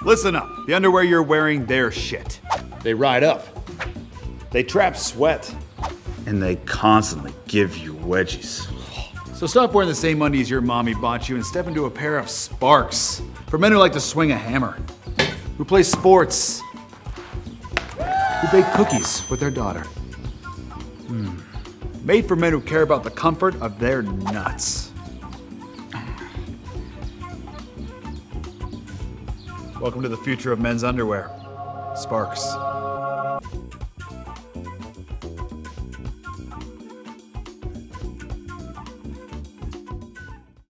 Listen up. The underwear you're wearing, they're shit. They ride up. They trap sweat. And they constantly give you wedgies. So stop wearing the same undies your mommy bought you and step into a pair of SPARX. For men who like to swing a hammer, who play sports, who bake cookies with their daughter. Made for men who care about the comfort of their nuts. Welcome to the future of men's underwear. SPARX.